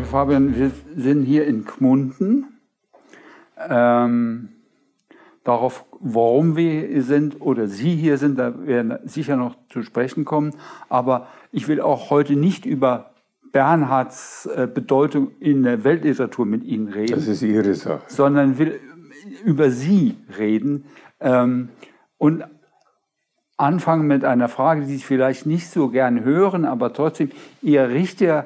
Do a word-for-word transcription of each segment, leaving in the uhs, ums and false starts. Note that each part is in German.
Fabian, wir sind hier in Gmunden. Ähm, darauf, warum wir hier sind oder Sie hier sind, da werden wir sicher noch zu sprechen kommen. Aber ich will auch heute nicht über Bernhards äh, Bedeutung in der Weltliteratur mit Ihnen reden. Das ist Ihre Sache. Sondern will über Sie reden. Ähm, und anfangen mit einer Frage, die Sie vielleicht nicht so gern hören, aber trotzdem, Ihr richtiger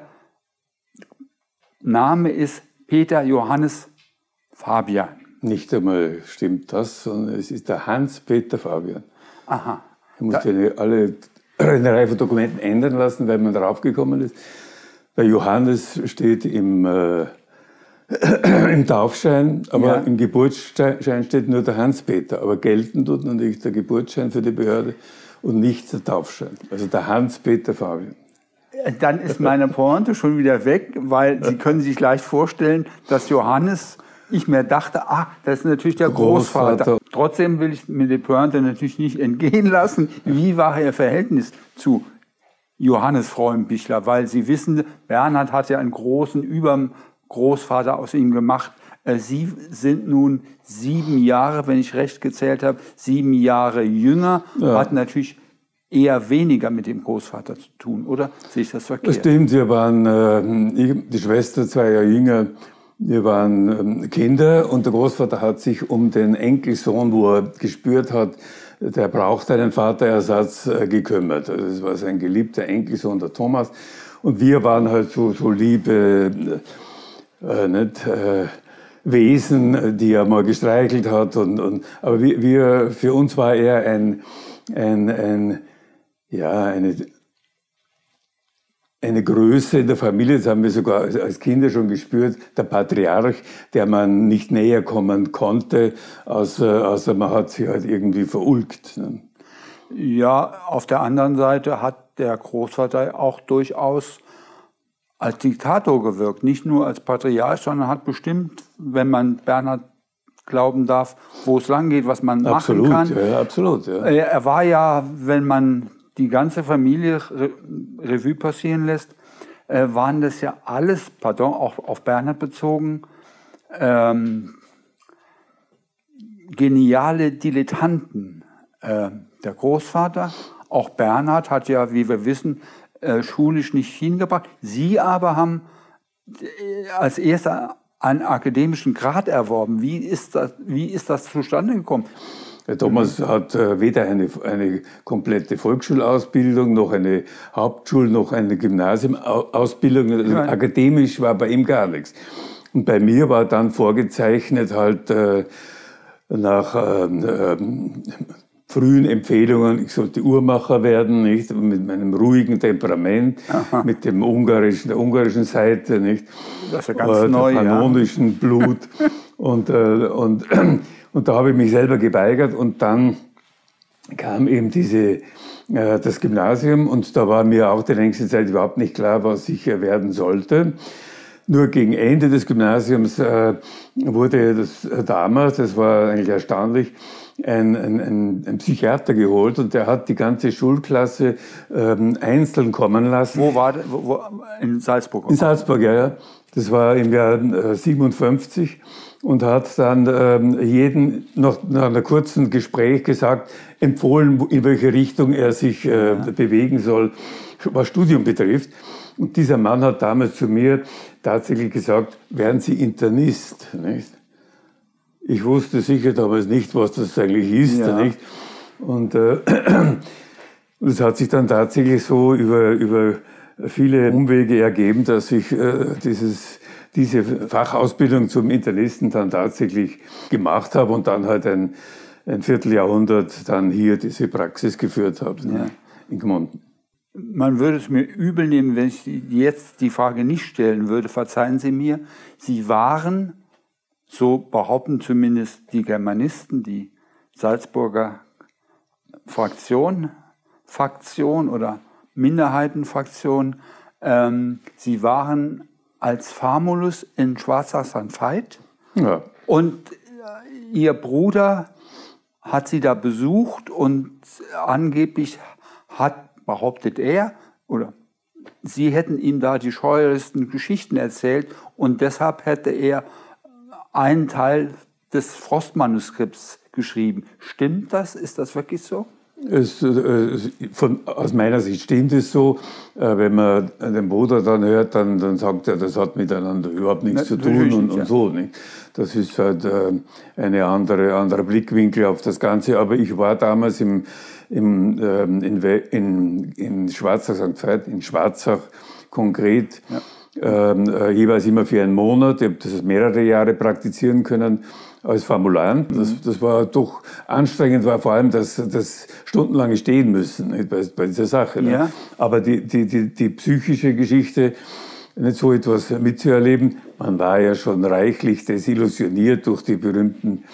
Name ist Peter Johannes Fabian. Nicht einmal stimmt das, sondern es ist der Hans-Peter Fabian. Aha. Ich musste alle eine Reihe von Dokumenten ändern lassen, weil man darauf gekommen ist. Bei Johannes steht im, äh, im Taufschein, aber ja. Im Geburtsschein steht nur der Hans-Peter. Aber gelten tut natürlich der Geburtsschein für die Behörde und nicht der Taufschein. Also der Hans-Peter Fabian. Dann ist meine Pointe schon wieder weg, weil Sie können sich leicht vorstellen, dass Johannes, ich mir dachte, ah, das ist natürlich der Großvater. Großvater. Trotzdem will ich mir die Pointe natürlich nicht entgehen lassen. Wie war Ihr Verhältnis zu Johannes Freudenbichler? Weil Sie wissen, Bernhard hat ja einen großen Übergroßvater aus ihm gemacht. Sie sind nun sieben Jahre, wenn ich recht gezählt habe, sieben Jahre jünger, ja. Hat natürlich eher weniger mit dem Großvater zu tun, oder? Sehe ich das verkehrt? Das stimmt, wir waren, äh, die Schwester zwei Jahre jünger, wir waren äh, Kinder und der Großvater hat sich um den Enkelsohn, wo er gespürt hat, der braucht einen Vaterersatz, äh, gekümmert. Also das war sein geliebter Enkelsohn, der Thomas. Und wir waren halt so, so liebe äh, nicht, äh, Wesen, die er mal gestreichelt hat. Und, und, aber wir, wir, für uns war er ein, ein, ein ja, eine, eine Größe in der Familie, das haben wir sogar als Kinder schon gespürt, der Patriarch, der man nicht näher kommen konnte, außer, außer man hat sich halt irgendwie verulgt. Ja, auf der anderen Seite hat der Großvater auch durchaus als Diktator gewirkt, nicht nur als Patriarch, sondern hat bestimmt, wenn man Bernhard glauben darf, wo es lang geht, was man absolut, machen kann. Ja, absolut, ja. Er war ja, wenn man die ganze Familie Re Revue passieren lässt, äh, waren das ja alles, pardon, auch auf Bernhard bezogen, ähm, geniale Dilettanten. Äh, der Großvater, auch Bernhard hat ja, wie wir wissen, äh, schulisch nicht hingebracht. Sie aber haben äh, als erster einen akademischen Grad erworben. Wie ist das, wie ist das zustande gekommen? Der Thomas hat äh, weder eine, eine komplette Volksschulausbildung, noch eine Hauptschul-, noch eine Gymnasiumausbildung. Also ja. Akademisch war bei ihm gar nichts. Und bei mir war dann vorgezeichnet halt äh, nach äh, äh, frühen Empfehlungen, ich sollte Uhrmacher werden, nicht? Mit meinem ruhigen Temperament, aha. Mit dem ungarischen, der ungarischen Seite, nicht? Das ist ja ganz äh, neu, der pannonischen ja. Blut. und, äh, und Und da habe ich mich selber geweigert und dann kam eben diese, äh, das Gymnasium und da war mir auch die längste Zeit überhaupt nicht klar, was ich werden sollte. Nur gegen Ende des Gymnasiums äh, wurde das äh, damals, das war eigentlich erstaunlich, ein, ein, ein Psychiater geholt und der hat die ganze Schulklasse ähm, einzeln kommen lassen. Wo war das? Wo, wo, in Salzburg? In Salzburg, ja, ja. Das war im Jahr äh, siebenundfünfzig. Und hat dann ähm, jeden noch nach einem kurzen Gespräch gesagt, empfohlen, in welche Richtung er sich äh, ja. bewegen soll, was Studium betrifft. Und dieser Mann hat damals zu mir tatsächlich gesagt, werden Sie Internist, nicht? Ich wusste sicher damals nicht, was das eigentlich ist, ja. nicht? Und äh, das hat sich dann tatsächlich so über, über viele Umwege ergeben, dass ich äh, dieses diese Fachausbildung zum Internisten dann tatsächlich gemacht habe und dann halt ein, ein Vierteljahrhundert dann hier diese Praxis geführt habe, ja. In Gmunden. Man würde es mir übel nehmen, wenn ich jetzt die Frage nicht stellen würde, verzeihen Sie mir. Sie waren, so behaupten zumindest die Germanisten, die Salzburger Fraktion, Faktion oder Minderheitenfraktion, ähm, sie waren als Famulus in Schwarzach-Sankt Veit. Ja. Und ihr Bruder hat sie da besucht und angeblich hat, behauptet er, oder Sie hätten ihm da die scheuerlichsten Geschichten erzählt und deshalb hätte er einen Teil des Frost-Manuskripts geschrieben. Stimmt das? Ist das wirklich so? Es, äh, von, aus meiner Sicht stimmt es so. Äh, wenn man den Bruder dann hört, dann, dann sagt er, das hat miteinander überhaupt nichts Na, zu tun und, und ja. so. Nicht? Das ist halt äh, eine andere, andere Blickwinkel auf das Ganze. Aber ich war damals im, im, äh, in, in, in Schwarzach, Sankt Veit, in Schwarzach konkret, ja. äh, jeweils immer für einen Monat. Ich habe das mehrere Jahre praktizieren können als Formular. Das, das war doch anstrengend, war vor allem das, das stundenlange Stehen müssen nicht, bei, bei dieser Sache. Ne? Ja. Aber die, die, die, die psychische Geschichte, nicht so etwas mitzuerleben, man war ja schon reichlich desillusioniert durch die berühmten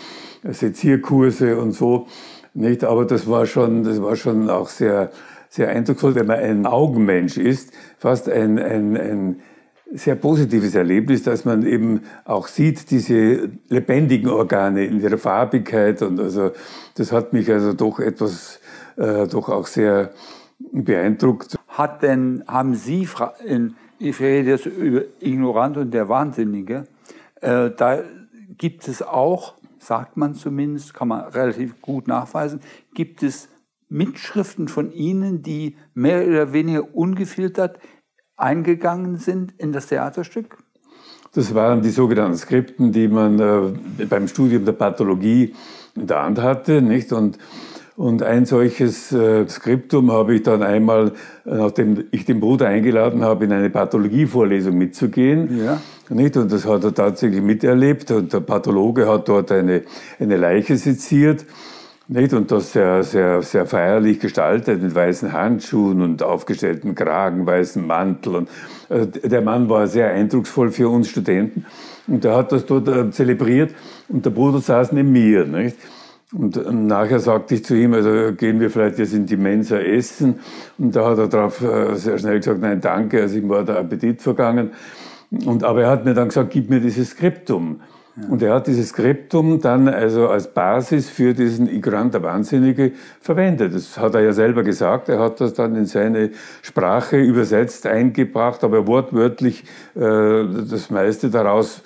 Sezierkurse und so. Nicht? Aber das war schon, das war schon auch sehr, sehr eindrucksvoll, wenn man ein Augenmensch ist, fast ein, ein, ein sehr positives Erlebnis, dass man eben auch sieht, diese lebendigen Organe in ihrer Farbigkeit, und also das hat mich also doch etwas, äh, doch auch sehr beeindruckt. Hat denn, haben Sie, in, ich rede jetzt über Ignorant und der Wahnsinnige, äh, da gibt es auch, sagt man zumindest, kann man relativ gut nachweisen, gibt es Mitschriften von Ihnen, die mehr oder weniger ungefiltert eingegangen sind in das Theaterstück? Das waren die sogenannten Skripten, die man äh, beim Studium der Pathologie in der Hand hatte, nicht? Und, und ein solches äh, Skriptum habe ich dann einmal, nachdem ich den Bruder eingeladen habe, in eine Pathologievorlesung mitzugehen. Ja. Nicht? Und das hat er tatsächlich miterlebt. Und der Pathologe hat dort eine, eine Leiche seziert. Nicht? Und das sehr, sehr, sehr feierlich gestaltet, mit weißen Handschuhen und aufgestellten Kragen, weißen Mantel. Und, äh, der Mann war sehr eindrucksvoll für uns Studenten. Und er hat das dort äh, zelebriert. Und der Bruder saß neben mir. Nicht? Und äh, nachher sagte ich zu ihm, also gehen wir vielleicht jetzt in die Mensa essen. Und da hat er darauf äh, sehr schnell gesagt, nein, danke, also ihm war der Appetit vergangen. Und, aber er hat mir dann gesagt, gib mir dieses Skriptum. Und er hat dieses Skriptum dann also als Basis für diesen Ignorant der Wahnsinnige verwendet. Das hat er ja selber gesagt. Er hat das dann in seine Sprache übersetzt, eingebracht, aber wortwörtlich äh, das meiste daraus,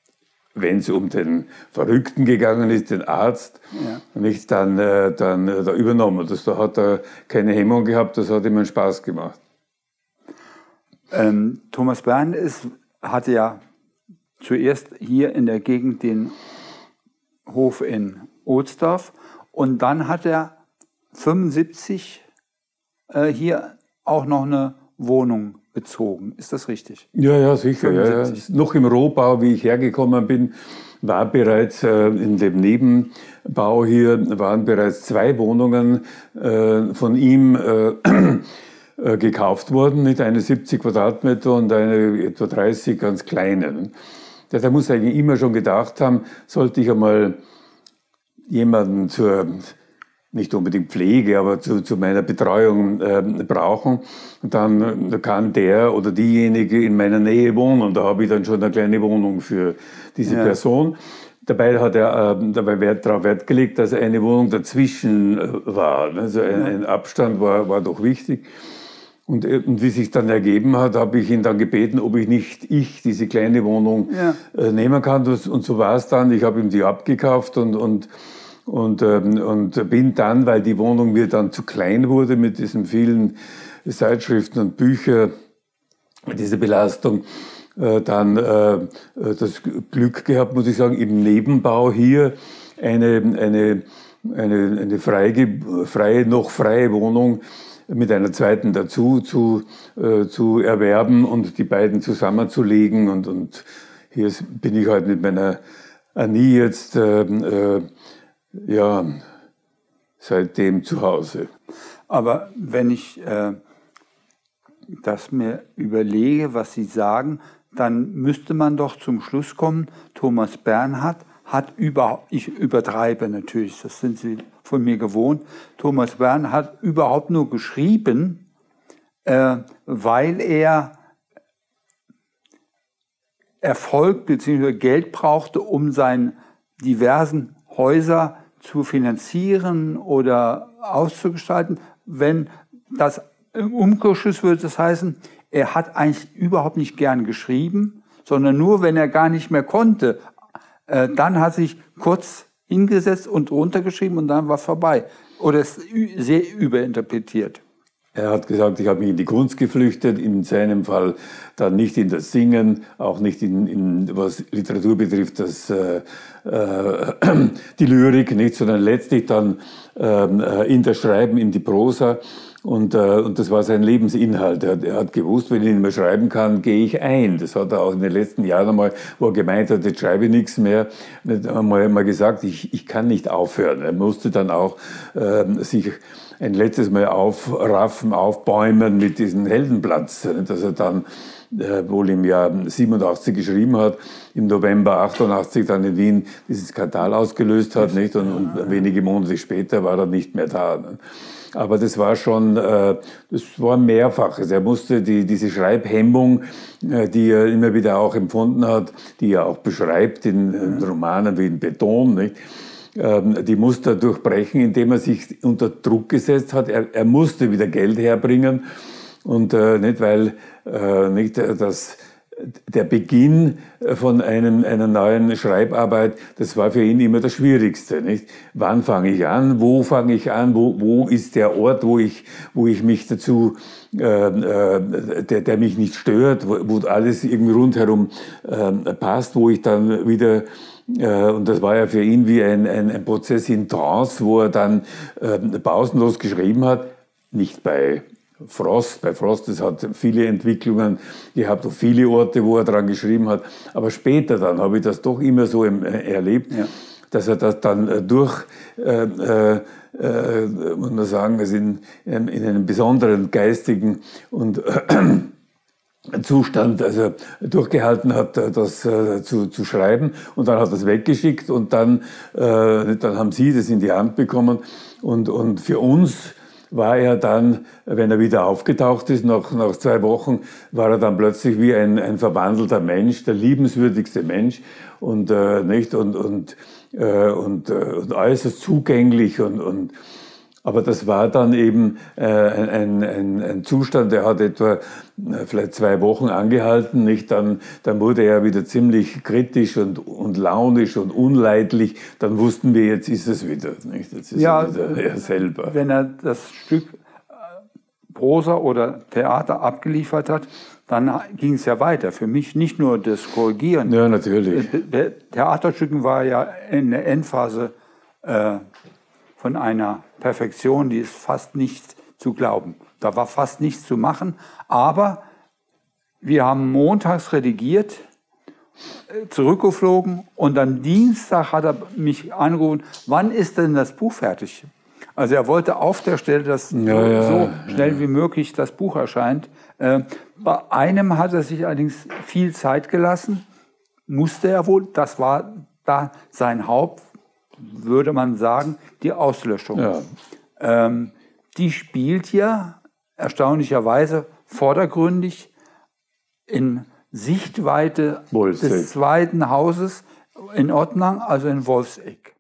wenn es um den Verrückten gegangen ist, den Arzt, ja. nicht dann, äh, dann äh, da übernommen. Das, da hat er keine Hemmung gehabt, das hat ihm einen Spaß gemacht. Ähm, Thomas Bern ist, hatte ja zuerst hier in der Gegend den Hof in Ohlsdorf und dann hat er fünfundsiebzig äh, hier auch noch eine Wohnung bezogen. Ist das richtig? Ja, ja, sicher. Ja, ja. Noch im Rohbau, wie ich hergekommen bin, war bereits äh, in dem Nebenbau hier, waren bereits zwei Wohnungen äh, von ihm äh, äh, gekauft worden, nicht eine siebzig Quadratmeter und eine etwa dreißig ganz kleine. Der muss eigentlich immer schon gedacht haben, sollte ich einmal jemanden zur, nicht unbedingt Pflege, aber zu, zu meiner Betreuung äh, brauchen, dann kann der oder diejenige in meiner Nähe wohnen. Und da habe ich dann schon eine kleine Wohnung für diese ja. Person. Dabei hat er äh, dabei Wert, darauf Wert gelegt, dass eine Wohnung dazwischen äh, war. Also ein, ein Abstand war, war doch wichtig. Und, und wie sich dann ergeben hat, habe ich ihn dann gebeten, ob ich nicht ich diese kleine Wohnung ja. äh, nehmen kann. Und so war es dann. Ich habe ihm die abgekauft und, und, und, ähm, und bin dann, weil die Wohnung mir dann zu klein wurde mit diesen vielen Zeitschriften und Büchern, diese Belastung, äh, dann äh, das Glück gehabt, muss ich sagen, im Nebenbau hier eine, eine, eine, eine freie, freie, noch freie Wohnung mit einer zweiten dazu zu, äh, zu erwerben und die beiden zusammenzulegen. Und, und hier bin ich halt mit meiner Annie jetzt äh, äh, ja, seitdem zu Hause. Aber wenn ich äh, das mir überlege, was Sie sagen, dann müsste man doch zum Schluss kommen, Thomas Bernhard hat überhaupt, ich übertreibe natürlich, das sind Sie von mir gewohnt, Thomas Bern hat überhaupt nur geschrieben, äh, weil er Erfolg bzw. Geld brauchte, um seine diversen Häuser zu finanzieren oder auszugestalten. Wenn das im Umkehrschluss würde das heißen, er hat eigentlich überhaupt nicht gern geschrieben, sondern nur, wenn er gar nicht mehr konnte. Äh, dann hat sich kurz hingesetzt und runtergeschrieben und dann war es vorbei. Oder ist sehr überinterpretiert. Er hat gesagt, ich habe mich in die Kunst geflüchtet, in seinem Fall dann nicht in das Singen, auch nicht in, in was Literatur betrifft, das, äh, äh, die Lyrik, nicht, sondern letztlich dann äh, in das Schreiben, in die Prosa. Und, äh, und das war sein Lebensinhalt. Er, er hat gewusst, wenn ich nicht mehr schreiben kann, gehe ich ein. Das hat er auch in den letzten Jahren einmal, wo er gemeint hat, jetzt schreibe ich nichts mehr, einmal, einmal gesagt, ich, ich kann nicht aufhören. Er musste dann auch äh, sich ein letztes Mal aufraffen, aufbäumen mit diesem Heldenplatz, dass er dann äh, wohl im Jahr siebenundachtzig geschrieben hat, im November achtundachtzig dann in Wien diesen Skandal ausgelöst hat, nicht? Und, und wenige Monate später war er nicht mehr da. Ne? Aber das war schon, äh, das war mehrfaches. Er musste die, diese Schreibhemmung, äh, die er immer wieder auch empfunden hat, die er auch beschreibt in, in Romanen wie in Beton, nicht? Die musste er durchbrechen, indem er sich unter Druck gesetzt hat. Er, er musste wieder Geld herbringen und äh, nicht, weil äh, nicht das der Beginn von einem, einer neuen Schreibarbeit, das war für ihn immer das Schwierigste, nicht? Wann fange ich an? Wo fange ich an? Wo, wo ist der Ort, wo ich, wo ich mich dazu, äh, äh, der, der mich nicht stört, wo, wo alles irgendwie rundherum äh, passt, wo ich dann wieder und das war ja für ihn wie ein, ein, ein Prozess in Trance, wo er dann äh, pausenlos geschrieben hat, nicht bei Frost, bei Frost, das hat viele Entwicklungen gehabt, auf viele Orte, wo er dran geschrieben hat, aber später dann habe ich das doch immer so im, äh, erlebt, ja, dass er das dann äh, durch, äh, äh, äh, muss man sagen, also in, in, in einem besonderen geistigen und äh, Zustand, also durchgehalten hat, das äh, zu, zu schreiben, und dann hat er es weggeschickt und dann, äh, dann haben sie das in die Hand bekommen und, und für uns war er dann, wenn er wieder aufgetaucht ist, nach, nach zwei Wochen, war er dann plötzlich wie ein, ein verwandelter Mensch, der liebenswürdigste Mensch und, äh, nicht, und, und, äh, und, äh, und äußerst zugänglich und, und aber das war dann eben äh, ein, ein, ein Zustand, der hat etwa äh, vielleicht zwei Wochen angehalten, nicht? Dann, dann wurde er wieder ziemlich kritisch und, und launisch und unleidlich. Dann wussten wir, jetzt ist es wieder, nicht? Jetzt ist ja, er wieder er selber. Wenn er das Stück Prosa oder Theater abgeliefert hat, dann ging es ja weiter. Für mich nicht nur das Korrigieren. Ja, natürlich. Der Theaterstücken war ja in der Endphase äh, von einer Perfektion, die ist fast nicht zu glauben. Da war fast nichts zu machen, aber wir haben montags redigiert, zurückgeflogen und am Dienstag hat er mich angerufen, wann ist denn das Buch fertig? Also er wollte auf der Stelle, dass ja, ja, so schnell wie möglich das Buch erscheint. Bei einem hat er sich allerdings viel Zeit gelassen, musste er wohl, das war da sein Haupt, würde man sagen, die Auslöschung. Ja. Ähm, die spielt ja erstaunlicherweise vordergründig in Sichtweite Wolfsegg. des zweiten Hauses in Ottnang, also in Wolfsegg.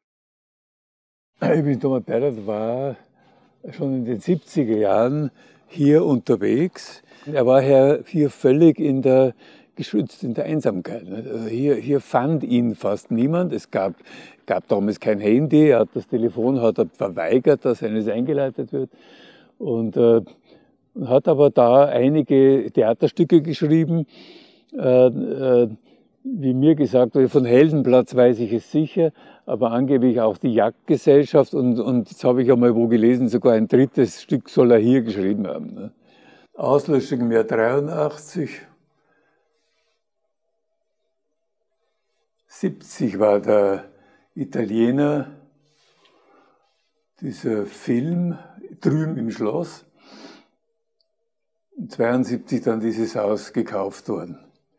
Ich bin Thomas Peirert, war schon in den siebziger Jahren hier unterwegs. Er war hier völlig in der geschützt in der Einsamkeit. Also hier, hier fand ihn fast niemand. Es gab, gab damals kein Handy. Er hat das Telefon hat er verweigert, dass eines eingeleitet wird. Und äh, hat aber da einige Theaterstücke geschrieben. Äh, äh, wie mir gesagt wurde, von Heldenplatz weiß ich es sicher, aber angeblich auch die Jagdgesellschaft. Und, und jetzt habe ich einmal wo gelesen, sogar ein drittes Stück soll er hier geschrieben haben. Ne? Auslöschung im Jahr dreiundachtzig. siebzig war der Italiener, dieser Film drüben im Schloss. zweiundsiebzig dann dieses Haus gekauft worden.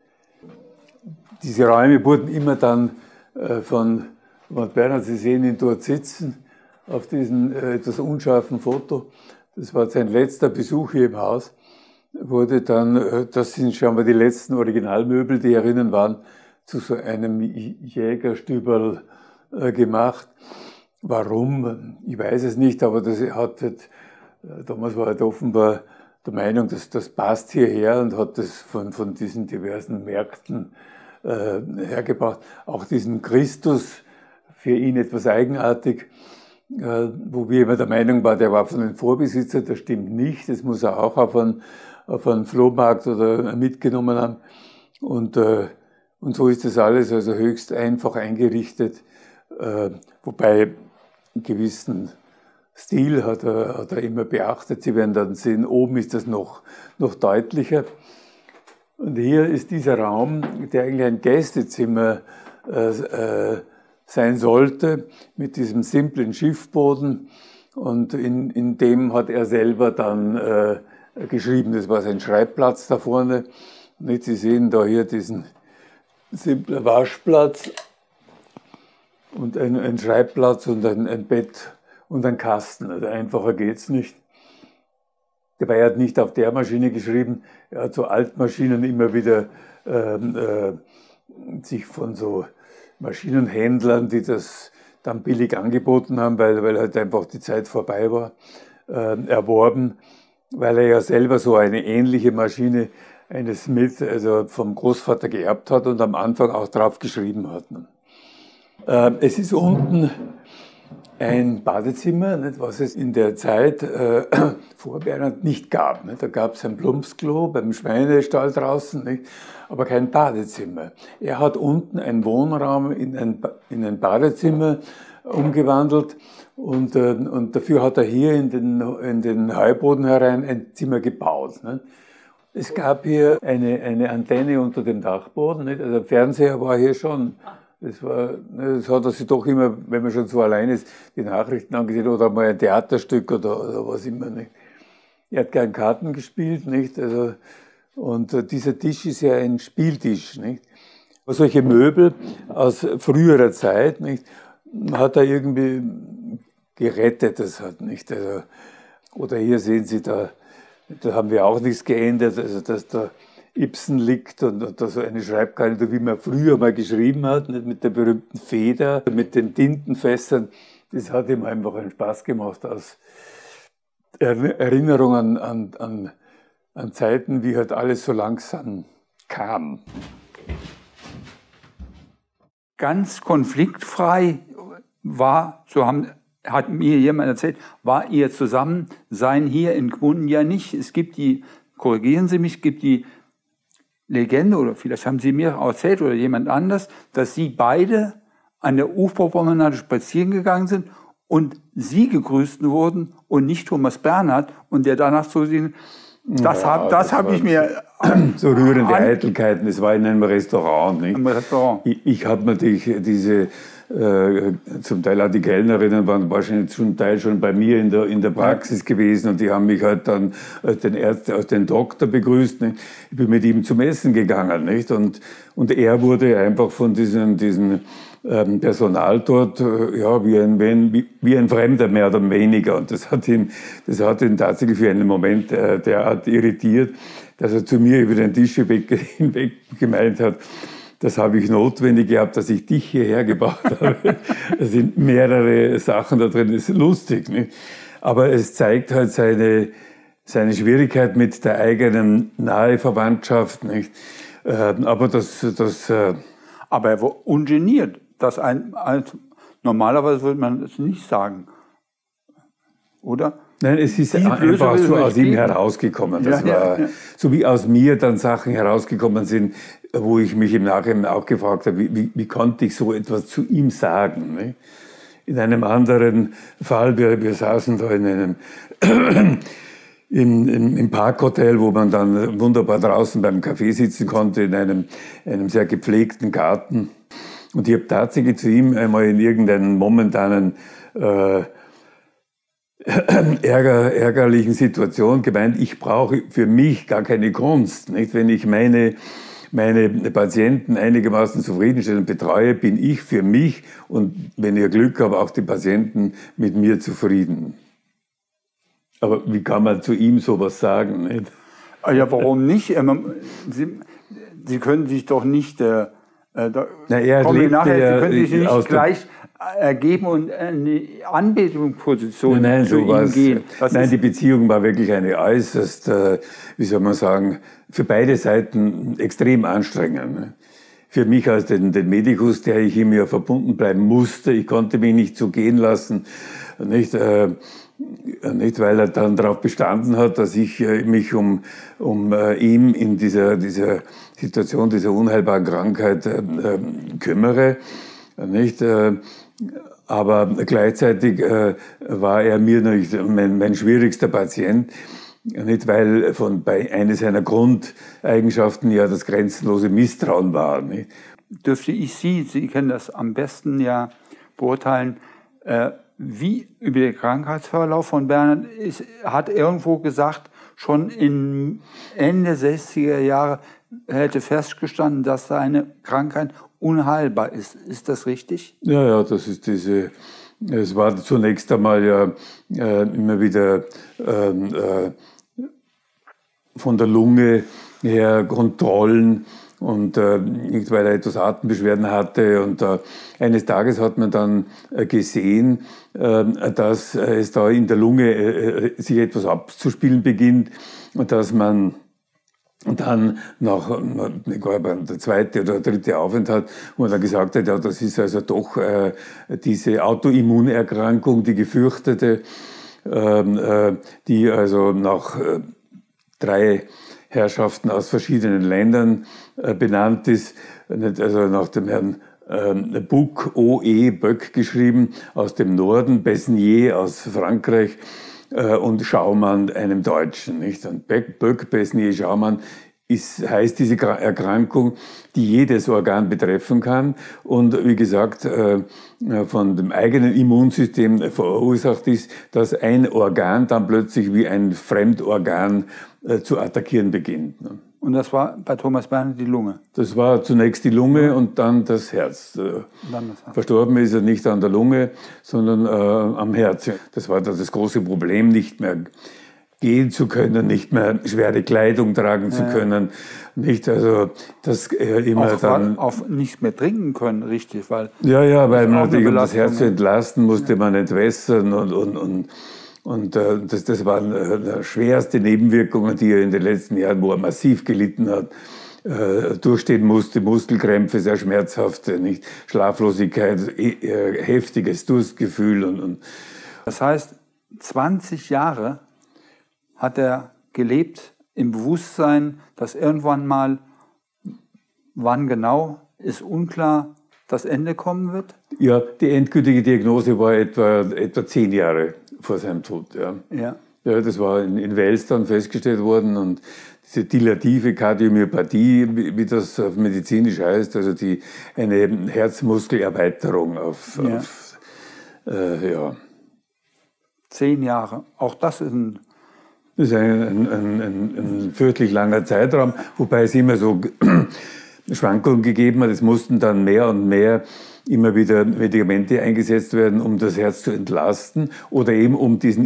Diese Räume wurden immer dann äh, von, von Bernhard, Sie sehen ihn dort sitzen, auf diesem äh, etwas unscharfen Foto. Das war sein letzter Besuch hier im Haus. Wurde dann, äh, das sind schon mal die letzten Originalmöbel, die herinnen waren, zu so einem Jägerstüberl äh, gemacht. Warum? Ich weiß es nicht, aber das hat, äh, damals war halt offenbar der Meinung, dass das passt hierher und hat das von, von diesen diversen Märkten äh, hergebracht. Auch diesen Christus, für ihn etwas eigenartig, äh, wo wir immer der Meinung waren, der war von den Vorbesitzern, das stimmt nicht, das muss er auch auf einen, auf einen Flohmarkt oder mitgenommen haben. Und, äh, und so ist das alles also höchst einfach eingerichtet, äh, wobei einen gewissen Stil hat er, hat er immer beachtet. Sie werden dann sehen, oben ist das noch, noch deutlicher. Und hier ist dieser Raum, der eigentlich ein Gästezimmer äh, äh, sein sollte, mit diesem simplen Schiffboden. Und in, in dem hat er selber dann äh, geschrieben. Das war sein Schreibplatz da vorne. Und jetzt, Sie sehen da hier diesen simplen Waschplatz und ein, ein Schreibplatz und ein, ein Bett und ein Kasten. Also einfacher geht's nicht. Dabei er hat nicht auf der Maschine geschrieben, er hat so Altmaschinen immer wieder ähm, äh, sich von so Maschinenhändlern, die das dann billig angeboten haben, weil, weil halt einfach die Zeit vorbei war, äh, erworben, weil er ja selber so eine ähnliche Maschine, eine Smith, also vom Großvater geerbt hat und am Anfang auch drauf geschrieben hat. Äh, es ist unten ein Badezimmer, nicht, was es in der Zeit äh, vor Bernhard nicht gab. Nicht. Da gab es ein Plumpsklo beim Schweinestall draußen, nicht, aber kein Badezimmer. Er hat unten einen Wohnraum in ein, in ein Badezimmer umgewandelt und, äh, und dafür hat er hier in den, in den Heuboden herein ein Zimmer gebaut. Nicht. Es gab hier eine, eine Antenne unter dem Dachboden, nicht. Also der Fernseher war hier schon. Das war, das hat er sich doch immer, wenn man schon so allein ist, die Nachrichten angesehen oder mal ein Theaterstück oder, oder was immer, nicht. Er hat gern Karten gespielt, nicht, also, und äh, dieser Tisch ist ja ein Spieltisch, nicht. Aber solche Möbel aus früherer Zeit, nicht, hat er irgendwie gerettet, das hat, nicht, also, oder hier sehen Sie, da, da haben wir auch nichts geändert, also, dass da Ibsen liegt und, und da so eine Schreibkarte, wie man früher mal geschrieben hat, nicht, mit der berühmten Feder, mit den Tintenfässern. Das hat ihm einfach einen Spaß gemacht aus Erinnerungen an, an, an Zeiten, wie halt alles so langsam kam. Ganz konfliktfrei war, so haben, hat mir jemand erzählt, war ihr Zusammensein hier in Gmunden ja nicht. Es gibt die, korrigieren Sie mich, es gibt die Legende, oder vielleicht haben Sie mir erzählt oder jemand anders, dass Sie beide an der Uferpromenade spazieren gegangen sind und Sie gegrüßt wurden und nicht Thomas Bernhard und der danach so sehen. Das ja, habe das das hab ich mir... So rührende Eitelkeiten, es war in einem Restaurant. Nicht? Im Restaurant. Ich, ich habe natürlich diese, äh, zum Teil auch die Kellnerinnen waren wahrscheinlich zum Teil schon bei mir in der, in der Praxis ja. gewesen und die haben mich halt dann als den Ärzte, als den Doktor begrüßt. Nicht? Ich bin mit ihm zum Essen gegangen. Nicht? Und, und er wurde einfach von diesen, diesen ähm, Personal dort äh, ja, wie, ein, wie, wie ein Fremder mehr oder weniger. Und das hat ihn, das hat ihn tatsächlich für einen Moment äh, derart irritiert, dass er zu mir über den Tisch hinweg gemeint hat, das habe ich notwendig gehabt, dass ich dich hierher gebracht habe. Da sind mehrere Sachen da drin, das ist lustig. Nicht? Aber es zeigt halt seine, seine Schwierigkeit mit der eigenen nahe Verwandtschaft. Nicht? Aber das... das Aber er war ungeniert. Das ein, ein, normalerweise würde man das nicht sagen. Oder? Nein, es ist die einfach so aus ihm herausgekommen. Das ja, war, ja, ja. So wie aus mir dann Sachen herausgekommen sind, wo ich mich im Nachhinein auch gefragt habe, wie, wie, wie konnte ich so etwas zu ihm sagen? Ne? In einem anderen Fall, wir, wir saßen da in einem im, im, im Parkhotel, wo man dann wunderbar draußen beim Café sitzen konnte, in einem, einem sehr gepflegten Garten. Und ich habe tatsächlich zu ihm einmal in irgendeinem momentanen äh, Ärger, ärgerlichen Situation gemeint, ich brauche für mich gar keine Kunst. Nicht? Wenn ich meine, meine Patienten einigermaßen zufriedenstelle und betreue, bin ich für mich und wenn ich Glück habe, auch die Patienten mit mir zufrieden. Aber wie kann man zu ihm sowas sagen? Nicht? Ja, warum nicht? Sie, Sie können sich doch nicht... Äh, da Na, er kommen lebte nachher, ja Sie können sich nicht gleich ergeben und eine Anbetungsposition nein, zu ihm gehen. Was nein, die Beziehung war wirklich eine äußerst, äh, wie soll man sagen, für beide Seiten extrem anstrengend. Für mich als den, den Medikus, der ich ihm ja verbunden bleiben musste, ich konnte mich nicht so gehen lassen, nicht, äh, nicht weil er dann darauf bestanden hat, dass ich äh, mich um, um äh, ihn in dieser, dieser Situation, dieser unheilbaren Krankheit äh, äh, kümmere. Nicht, äh, aber gleichzeitig äh, war er mir nicht mein, mein schwierigster Patient. Nicht, weil von bei einer seiner Grundeigenschaften ja das grenzenlose Misstrauen war. Nicht? Dürfte ich Sie, Sie können das am besten ja beurteilen, äh, wie über den Krankheitsverlauf von Bernhard ist, hat irgendwo gesagt, schon in Ende sechziger Jahre hätte festgestanden, dass seine Krankheit unheilbar ist. Ist das richtig? Ja, ja, das ist diese. Es war zunächst einmal ja äh, immer wieder ähm, äh, von der Lunge her Kontrollen und äh, nicht, weil er etwas Atembeschwerden hatte. Und äh, eines Tages hat man dann äh, gesehen, äh, dass äh, es da in der Lunge äh, sich etwas abzuspielen beginnt und dass man dann nach, ich glaube, der zweite oder dritte Aufenthalt, wo man dann gesagt hat, ja, das ist also doch äh, diese Autoimmunerkrankung, die gefürchtete, ähm, äh, die also nach äh, drei Herrschaften aus verschiedenen Ländern äh, benannt ist, also nach dem Herrn ähm, Buck, O E Böck geschrieben, aus dem Norden, Besnier aus Frankreich, und Schaumann, einem Deutschen. Nicht? Und Böck, Besnier, Schaumann ist, heißt diese Erkrankung, die jedes Organ betreffen kann und wie gesagt von dem eigenen Immunsystem verursacht ist, dass ein Organ dann plötzlich wie ein Fremdorgan zu attackieren beginnt. Und das war bei Thomas Bernhard die Lunge? Das war zunächst die Lunge und dann das Herz. Dann das Herz. Verstorben ist er nicht an der Lunge, sondern äh, am Herz. Das war das große Problem, nicht mehr gehen zu können, nicht mehr schwere Kleidung tragen zu ja. können. Nicht, also das äh, immer auch, dann auf nicht mehr trinken können, richtig, weil ja, ja, weil man natürlich, um das Herz zu entlasten, musste ja. man entwässern und und und Und äh, das, das waren äh, schwerste Nebenwirkungen, die er in den letzten Jahren, wo er massiv gelitten hat, äh, durchstehen musste. Muskelkrämpfe, sehr schmerzhafte, nicht? Schlaflosigkeit, äh, heftiges Durstgefühl. Und, und das heißt, zwanzig Jahre hat er gelebt im Bewusstsein, dass irgendwann mal, wann genau, ist unklar, das Ende kommen wird? Ja, die endgültige Diagnose war etwa, etwa zehn Jahre vor seinem Tod. Ja. Ja. Ja, das war in, in Wels dann festgestellt worden und diese dilative Kardiomyopathie, wie, wie das medizinisch heißt, also die, eine Herzmuskelerweiterung auf, ja. auf äh, ja. Zehn Jahre, auch das ist ein... Das ist ein, ein, ein, ein, ein fürchterlich langer Zeitraum, wobei es immer so Schwankungen gegeben hat. Es mussten dann mehr und mehr immer wieder Medikamente eingesetzt werden, um das Herz zu entlasten oder eben um diesen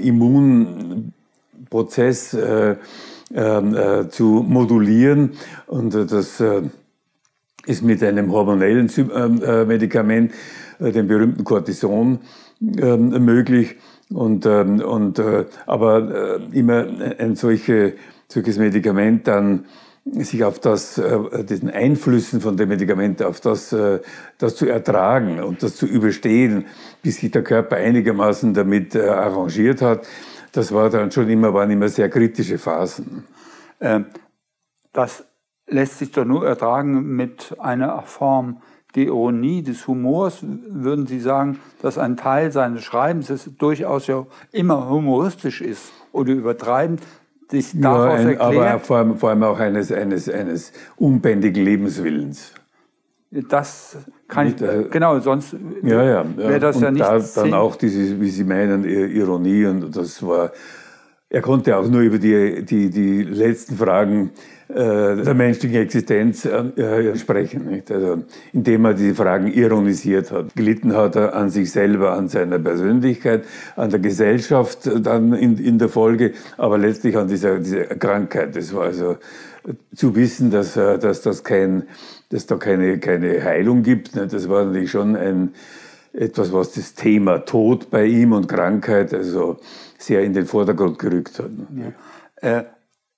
Immunprozess äh, äh, zu modulieren. Und äh, das äh, ist mit einem hormonellen äh, Medikament, äh, dem berühmten Cortison, äh, möglich. Und, äh, und, äh, aber äh, immer ein solche, solches Medikament dann sich auf das, äh, diesen Einflüssen von den Medikamenten, auf das, äh, das zu ertragen und das zu überstehen, bis sich der Körper einigermaßen damit äh, arrangiert hat, das war dann schon immer, waren immer sehr kritische Phasen. Ähm, das lässt sich doch nur ertragen mit einer Form der Ironie, des Humors. Würden Sie sagen, dass ein Teil seines Schreibens das durchaus ja immer humoristisch ist oder übertreibend? Sich daraus ja, ein, erklärt, aber vor allem, vor allem auch eines, eines, eines unbändigen Lebenswillens. Das kann Nicht, ich, äh, genau, sonst ja, ja, ja. wäre das und ja nicht... Da, dann auch diese, wie Sie meinen, Ironie und das war... Er konnte auch nur über die, die, die letzten Fragen äh, der menschlichen Existenz äh, sprechen, nicht? Also, indem er diese Fragen ironisiert hat. Gelitten hat er an sich selber, an seiner Persönlichkeit, an der Gesellschaft dann in, in der Folge, aber letztlich an dieser, dieser Krankheit. Das war also zu wissen, dass, dass das kein, dass da keine, keine Heilung gibt. Nicht? Das war natürlich schon ein, etwas, was das Thema Tod bei ihm und Krankheit also sehr in den Vordergrund gerückt hat. Ja. Äh,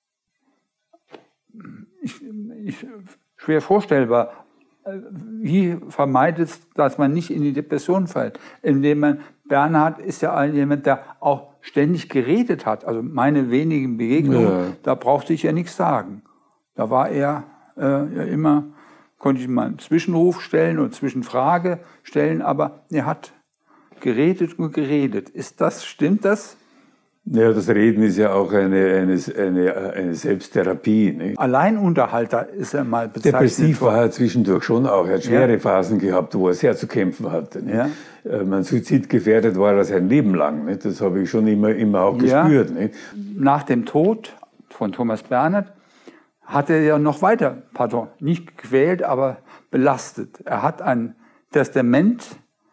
ich, ich, schwer vorstellbar. Wie vermeidet es, dass man nicht in die Depression fällt? Indem man, Bernhard ist ja jemand, der auch ständig geredet hat. Also meine wenigen Begegnungen, ja. Da brauchte ich ja nichts sagen. Da war er äh, ja immer, konnte ich mal einen Zwischenruf stellen oder Zwischenfrage stellen, aber er hat geredet und geredet. Ist das, stimmt das? Ja, das Reden ist ja auch eine, eine, eine, eine Selbsttherapie. Nicht? Alleinunterhalter ist er mal bezeichnet. Depressiv war er zwischendurch schon auch. Er hat schwere ja. Phasen gehabt, wo er sehr zu kämpfen hatte. Nicht? Ja. Man suizidgefährdet war er sein Leben lang. Nicht? Das habe ich schon immer, immer auch ja. gespürt. Nicht? Nach dem Tod von Thomas Bernhard hat er ja noch weiter, pardon, nicht gequält, aber belastet. Er hat ein Testament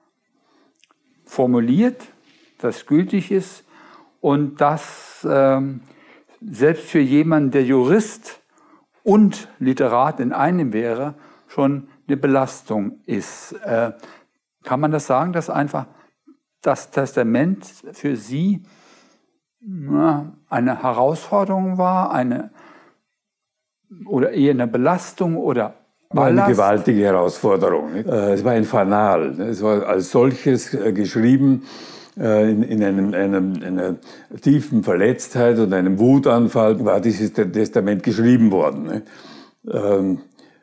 formuliert, das gültig ist, und das ähm, selbst für jemanden, der Jurist und Literat in einem wäre, schon eine Belastung ist. Äh, kann man das sagen, dass einfach das Testament für Sie na, eine Herausforderung war, eine, oder eher eine Belastung oder Ballast? Eine gewaltige Herausforderung. Nicht? Es war ein Fanal. Es war als solches geschrieben, In, in einem, einem, einer tiefen Verletztheit und einem Wutanfall war dieses Testament geschrieben worden. Ähm,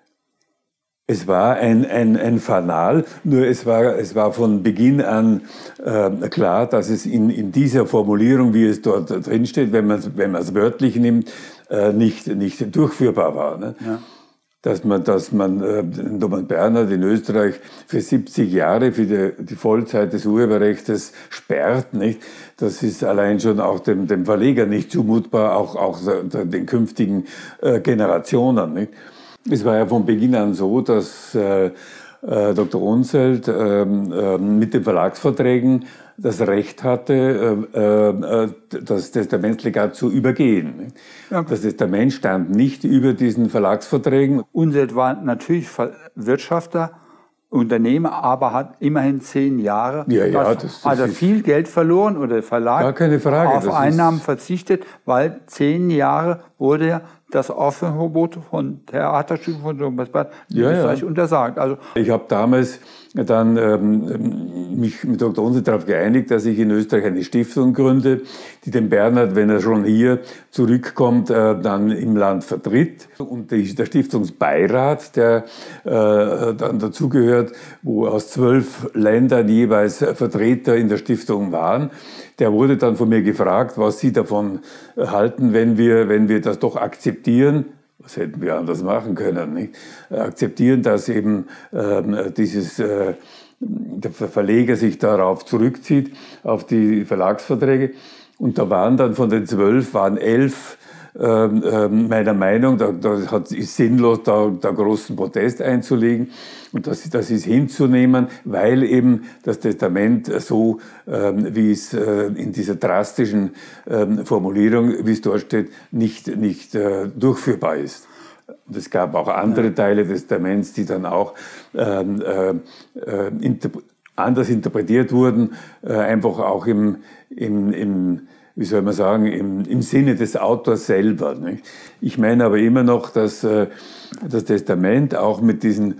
es war ein, ein, ein Fanal, nur es war, es war von Beginn an äh, klar, dass es in, in dieser Formulierung, wie es dort drin steht, wenn man es wenn man es wörtlich nimmt, äh, nicht, nicht durchführbar war. Ne? Ja. Dass man, dass man äh, Thomas Bernhard in Österreich für siebzig Jahre für die, die Vollzeit des Urheberrechts sperrt, nicht? Das ist allein schon auch dem, dem Verleger nicht zumutbar, auch, auch den künftigen äh, Generationen, nicht? Es war ja von Beginn an so, dass äh, äh, Doktor Unseld äh, äh, mit den Verlagsverträgen das Recht hatte, äh, äh, das Testamentslegat zu übergehen. Ja. Das Testament stand nicht über diesen Verlagsverträgen. Unseld war natürlich Wirtschafter, Unternehmer, aber hat immerhin zehn Jahre, ja, ja, das, das hat er viel Geld verloren oder der Verlag gar keine Frage, auf Einnahmen verzichtet, weil zehn Jahre wurde ja das Aufführverbot von Theaterstücken von Thomas Bernhard in ja, Österreich ja. untersagt. Also ich habe damals dann ähm, mich mit Doktor Unseld darauf geeinigt, dass ich in Österreich eine Stiftung gründe, die den Bernhard, wenn er schon hier zurückkommt, äh, dann im Land vertritt. Und die, der Stiftungsbeirat, der äh, dann dazugehört, wo aus zwölf Ländern jeweils Vertreter in der Stiftung waren, der wurde dann von mir gefragt, was Sie davon halten, wenn wir, wenn wir das doch akzeptieren. Was hätten wir anders machen können, nicht? Akzeptieren, dass eben äh, dieses, äh, der Verleger sich darauf zurückzieht, auf die Verlagsverträge. Und da waren dann von den zwölf, waren elf äh, äh, meiner Meinung, da, da hat, ist sinnlos, da, da großen Protest einzulegen. Und das, das ist hinzunehmen, weil eben das Testament so, ähm, wie es äh, in dieser drastischen ähm, Formulierung, wie es dort steht, nicht, nicht äh, durchführbar ist. Und es gab auch andere Teile des Testaments, die dann auch ähm, äh, interp anders interpretiert wurden, äh, einfach auch im, im, im wie soll man sagen, im, im Sinne des Autors selber. Nicht? Ich meine aber immer noch, dass äh, das Testament auch mit diesen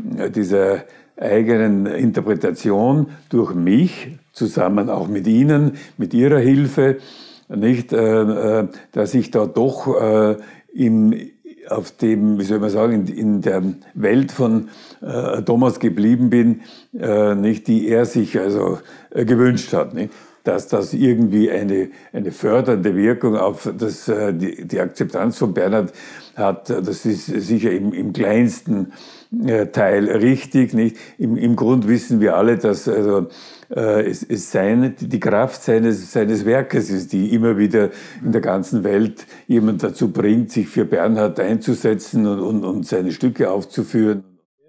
dieser eigenen Interpretation durch mich, zusammen auch mit Ihnen, mit Ihrer Hilfe, nicht, äh, dass ich da doch äh, im, auf dem, wie soll man sagen, in, in der Welt von äh, Thomas geblieben bin, äh, nicht, die er sich also äh, gewünscht hat, nicht? Dass das irgendwie eine, eine fördernde Wirkung auf das, äh, die, die Akzeptanz von Bernhard hat, das ist sicher im, im kleinsten Teil richtig, nicht? Im, im Grund wissen wir alle, dass also, äh, es, es seine, die Kraft seines, seines Werkes ist, die immer wieder in der ganzen Welt jemand dazu bringt, sich für Bernhard einzusetzen und, und, und seine Stücke aufzuführen.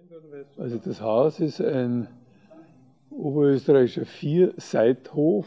Also das Haus ist ein oberösterreichischer Vierseithof,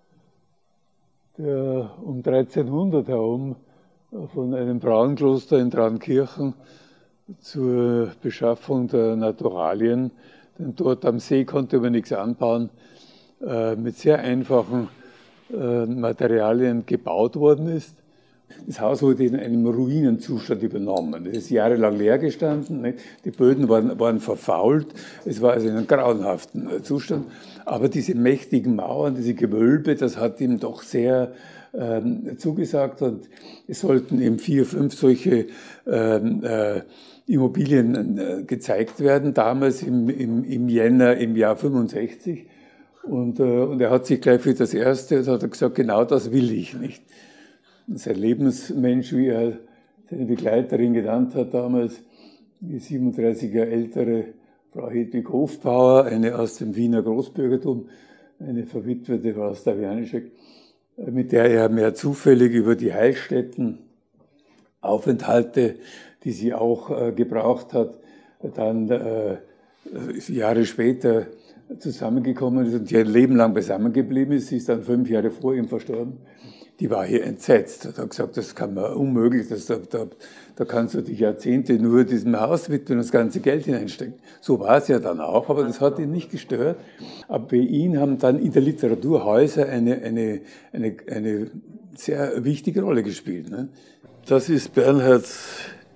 der um dreizehnhundert herum von einem Frauenkloster in Traunkirchen zur Beschaffung der Naturalien denn dort am See konnte man nichts anbauen, äh, mit sehr einfachen äh, Materialien gebaut worden ist. Das Haus wurde in einem Ruinenzustand übernommen. Es ist jahrelang leer gestanden, nicht? Die Böden waren, waren verfault, es war also in einem grauenhaften Zustand. Aber diese mächtigen Mauern, diese Gewölbe, das hat ihm doch sehr ähm, zugesagt. Und es sollten eben vier, fünf solche ähm, äh, Immobilien äh, gezeigt werden, damals im, im, im Jänner im Jahr fünfundsechzig. Und, äh, und er hat sich gleich für das Erste hat er gesagt, genau das will ich nicht. Sein Lebensmensch, wie er seine Begleiterin genannt hat damals, die siebenunddreißig Jahre ältere Frau Hedwig Hofbauer, eine aus dem Wiener Großbürgertum, eine verwitwete Frau Stavianischek, mit der er mehr zufällig über die Heilstätten, Aufenthalte, die sie auch äh, gebraucht hat, dann äh, Jahre später zusammengekommen ist und die ein Leben lang beisammengeblieben ist. Sie ist dann fünf Jahre vor ihm verstorben. Die war hier entsetzt. Er hat gesagt, das kann man unmöglich, das, da, da, da kannst du dich Jahrzehnte nur diesem Haus widmen und das ganze Geld hineinstecken. So war es ja dann auch, aber das hat ihn nicht gestört. Aber bei ihm haben dann in der Literatur Häuser eine, eine, eine, eine sehr wichtige Rolle gespielt. Ne? Das ist Bernhards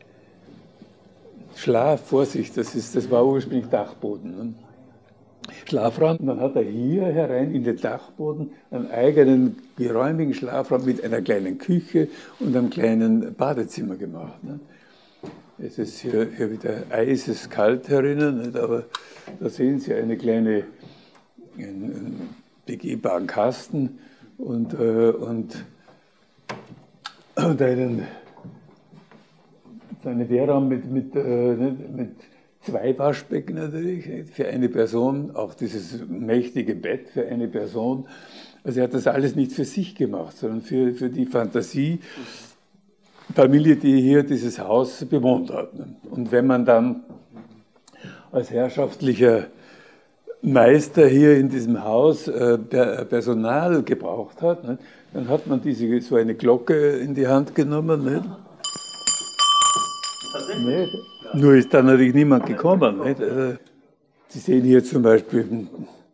Schlaf, Vorsicht, das, ist, das war ursprünglich Dachboden. Ne? Schlafraum. Und dann hat er hier herein in den Dachboden einen eigenen geräumigen Schlafraum mit einer kleinen Küche und einem kleinen Badezimmer gemacht. Ne? Es ist hier, hier wieder eiseskalt herinnen, nicht? Aber da sehen Sie eine kleine, einen, einen begehbaren Kasten und, äh, und, und einen, einen Wehrraum mit, mit, äh, mit zwei Waschbecken natürlich, für eine Person, auch dieses mächtige Bett für eine Person. Also er hat das alles nicht für sich gemacht, sondern für, für die Fantasie, Familie, die hier dieses Haus bewohnt hat. Und wenn man dann als herrschaftlicher Meister hier in diesem Haus äh, Personal gebraucht hat, ne, dann hat man diese, so eine Glocke in die Hand genommen. Nicht? Nee, nur ist da natürlich niemand gekommen. Nicht? Also, Sie sehen hier zum Beispiel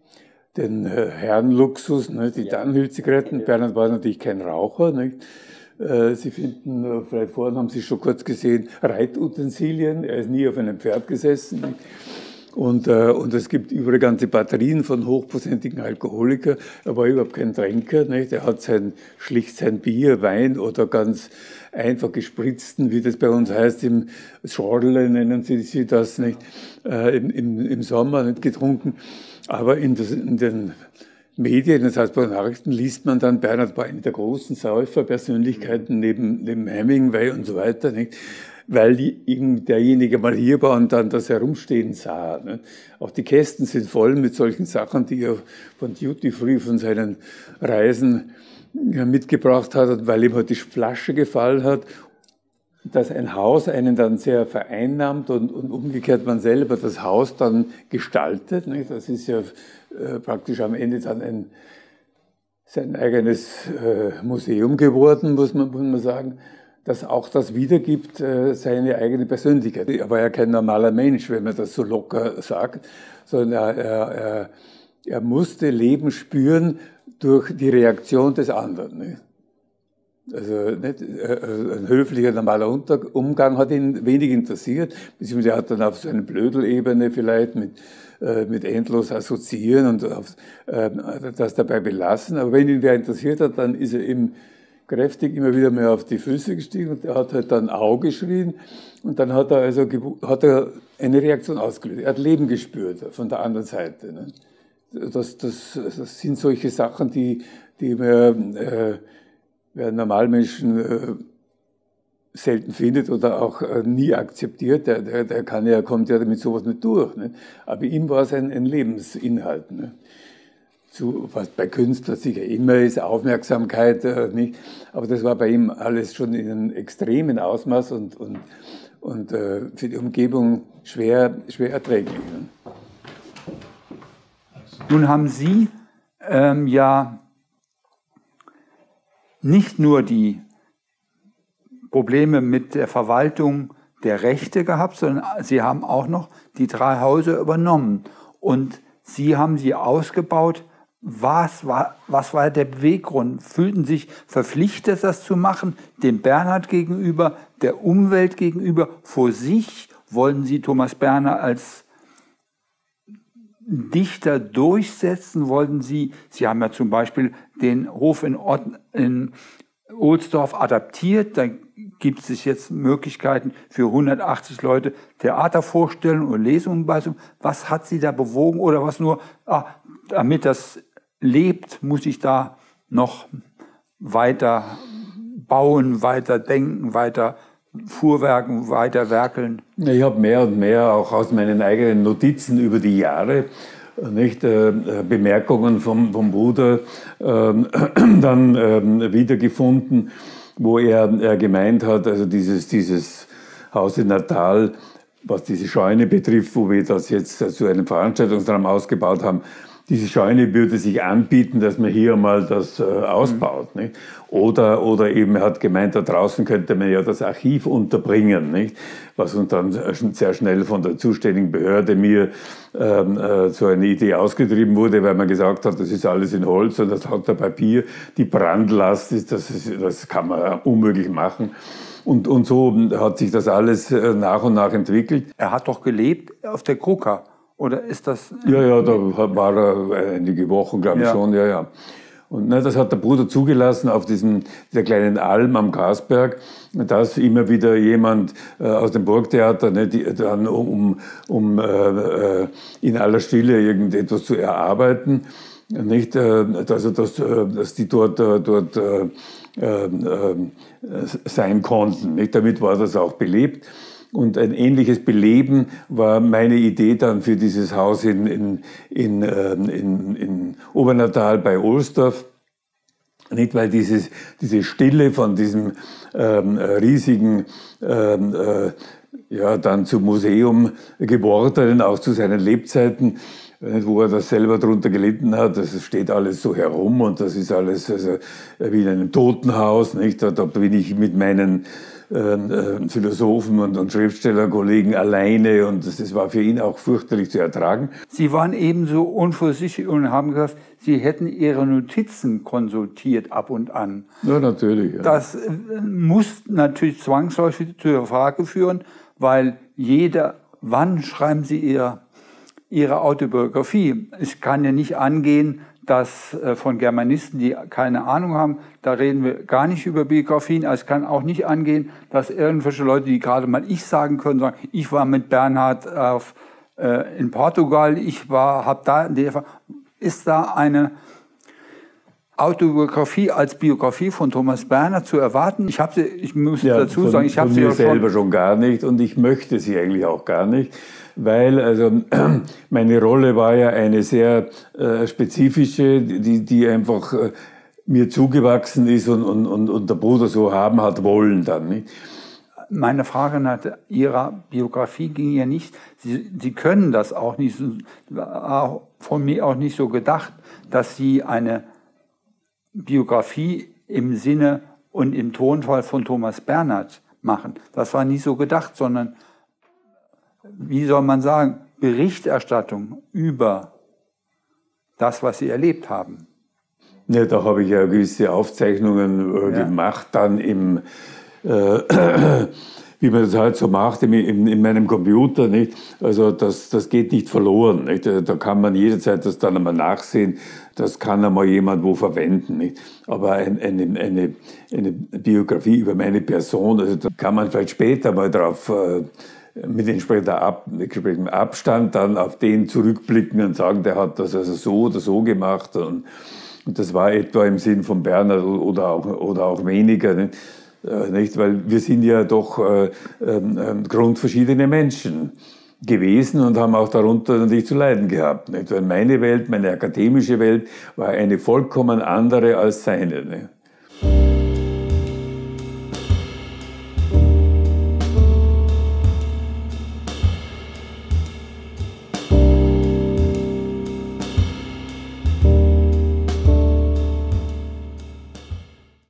den äh, Herrenluxus, nicht? Die Tannenhülzigaretten. Bernhard war natürlich kein Raucher. Nicht? Äh, Sie finden, äh, vielleicht vorhin haben Sie schon kurz gesehen, Reitutensilien. Er ist nie auf einem Pferd gesessen. Nicht? Und, äh, und es gibt überall ganze Batterien von hochprozentigen Alkoholikern. Er war überhaupt kein Tränker. Nicht? Er hat sein, schlicht sein Bier, Wein oder ganz einfach gespritzten, wie das bei uns heißt, im Schorle nennen sie, sie das nicht, äh, im, im, im Sommer nicht getrunken. Aber in, das, in den Medien, das heißt bei den Nachrichten, liest man dann, Bernhard war eine der großen Säuferpersönlichkeiten neben, neben Hemingway und so weiter, nicht? Weil die, derjenige mal hier war und dann das Herumstehen sah. Ne? Auch die Kästen sind voll mit solchen Sachen, die er von Duty Free, von seinen Reisen mitgebracht hat, weil ihm halt die Flasche gefallen hat, dass ein Haus einen dann sehr vereinnahmt und, und umgekehrt man selber das Haus dann gestaltet. Nicht? Das ist ja äh, praktisch am Ende dann ein, sein eigenes äh, Museum geworden, muss man, muss man sagen, das auch das wiedergibt, äh, seine eigene Persönlichkeit. Er war ja kein normaler Mensch, wenn man das so locker sagt, sondern er, er, er, er musste Leben spüren durch die Reaktion des anderen. Nicht? Also nicht, ein höflicher, normaler Umgang hat ihn wenig interessiert, beziehungsweise er hat dann auf so einer Blödelebene vielleicht mit, äh, mit endlos assoziieren und auf, äh, das dabei belassen. Aber wenn ihn wer interessiert hat, dann ist er eben kräftig immer wieder mehr auf die Füße gestiegen und er hat halt dann Au geschrien und dann hat er also hat er eine Reaktion ausgelöst. Er hat Leben gespürt von der anderen Seite. Ne? Das, das, das sind solche Sachen, die, die man, äh, wer Normalmenschen äh, selten findet oder auch äh, nie akzeptiert. Der, der, der kann ja, kommt ja mit sowas nicht durch. Ne? Aber ihm war es ein, ein Lebensinhalt. Ne? Zu, was bei Künstlern sicher immer ist, Aufmerksamkeit, äh, nicht? Aber das war bei ihm alles schon in einem extremen Ausmaß und, und, und äh, für die Umgebung schwer, schwer erträglich. Ne? Nun haben Sie ähm, ja nicht nur die Probleme mit der Verwaltung der Rechte gehabt, sondern Sie haben auch noch die drei Häuser übernommen. und Sie haben sie ausgebaut. Was war, was war der Beweggrund? Fühlten Sie sich verpflichtet, das zu machen, dem Bernhard gegenüber, der Umwelt gegenüber, vor sich? Wollen Sie Thomas Bernhard als Dichter durchsetzen? Wollten Sie, Sie haben ja zum Beispiel den Hof in, Ott, in Ohlsdorf adaptiert, da gibt es jetzt Möglichkeiten für hundertachtzig Leute Theatervorstellungen und Lesungen beizubringen. Was hat Sie da bewogen oder was nur, ah, damit das lebt, muss ich da noch weiter bauen, weiter denken, weiter fuhrwerken, weiter werkeln? Ich habe mehr und mehr auch aus meinen eigenen Notizen über die Jahre, nicht, äh, Bemerkungen vom, vom Bruder äh, dann äh, wiedergefunden, wo er, er gemeint hat, also dieses, dieses Haus in Natal, was diese Scheune betrifft, wo wir das jetzt zu einem Veranstaltungsraum ausgebaut haben, diese Scheune würde sich anbieten, dass man hier mal das äh, ausbaut. Mhm. Nicht? Oder, oder eben, er hat gemeint, da draußen könnte man ja das Archiv unterbringen, nicht? Was uns dann sehr schnell von der zuständigen Behörde mir ähm, äh, so eine Idee ausgetrieben wurde, weil man gesagt hat, das ist alles in Holz und das hat der Papier, die Brandlast ist, das, ist, das kann man unmöglich machen. Und, und so hat sich das alles äh, nach und nach entwickelt. Er hat doch gelebt auf der Kruka. Oder ist das? Ja, ja, da war er einige Wochen, glaube ich, ja. schon, ja, ja. Und ne, das hat der Bruder zugelassen auf diesem, der kleinen Alm am Grasberg, dass immer wieder jemand äh, aus dem Burgtheater, ne, die, dann, um, um äh, in aller Stille irgendetwas zu erarbeiten, nicht, äh, also dass, äh, dass die dort, äh, dort äh, äh, sein konnten. Nicht? Damit war das auch belebt. Und ein ähnliches Beleben war meine Idee dann für dieses Haus in, in, in, in, in Obernatal bei Ohlsdorf. Nicht, weil dieses, diese Stille von diesem ähm, riesigen, ähm, äh, ja, dann zum Museum gewordenen, auch zu seinen Lebzeiten, wo er das selber drunter gelitten hat, das steht alles so herum und das ist alles also wie in einem Totenhaus, nicht? Da, da bin ich mit meinen äh, Philosophen und, und Schriftstellerkollegen alleine und das, das war für ihn auch fürchterlich zu ertragen. Sie waren ebenso unvorsichtig und haben gesagt, Sie hätten Ihre Notizen konsultiert ab und an. Ja, natürlich. Ja. Das äh, muss natürlich zwangsläufig zur Frage führen, weil jeder, wann schreiben Sie Ihr Ihre Autobiografie? Es kann ja nicht angehen, dass äh, von Germanisten, die keine Ahnung haben, da reden wir gar nicht über Biografien. Es kann auch nicht angehen, dass irgendwelche Leute, die gerade mal ich sagen können, sagen, ich war mit Bernhard auf, äh, in Portugal, ich war, habe da, in der, ist da eine Autobiografie als Biografie von Thomas Bernhard zu erwarten? Ich habe sie, ich muss ja, dazu von, sagen, ich habe sie mir ja selber schon gar nicht und ich möchte sie eigentlich auch gar nicht. Weil also meine Rolle war ja eine sehr äh, spezifische, die, die einfach äh, mir zugewachsen ist und, und, und, und der Bruder so haben hat wollen dann. Nicht? Meine Frage nach Ihrer Biografie ging ja nicht, Sie, Sie können das auch nicht, auch von mir auch nicht so gedacht, dass Sie eine Biografie im Sinne und im Tonfall von Thomas Bernhard machen. Das war nicht so gedacht, sondern wie soll man sagen, Berichterstattung über das, was Sie erlebt haben. Ja, da habe ich ja gewisse Aufzeichnungen äh, ja. gemacht, dann im, äh, wie man das halt so macht, in, in, in meinem Computer, nicht? Also das, das geht nicht verloren, nicht? Da kann man jederzeit das dann einmal nachsehen, das kann einmal jemand wo verwenden, nicht? Aber ein, eine, eine, eine Biografie über meine Person, also da kann man vielleicht später mal drauf äh, mit entsprechendem Abstand dann auf den zurückblicken und sagen, der hat das also so oder so gemacht und, und das war etwa im Sinn von Bernhard oder auch, oder auch weniger, nicht? Äh, nicht? Weil wir sind ja doch äh, äh, grundverschiedene Menschen gewesen und haben auch darunter natürlich zu leiden gehabt. Nicht? Weil meine Welt, meine akademische Welt war eine vollkommen andere als seine. Nicht?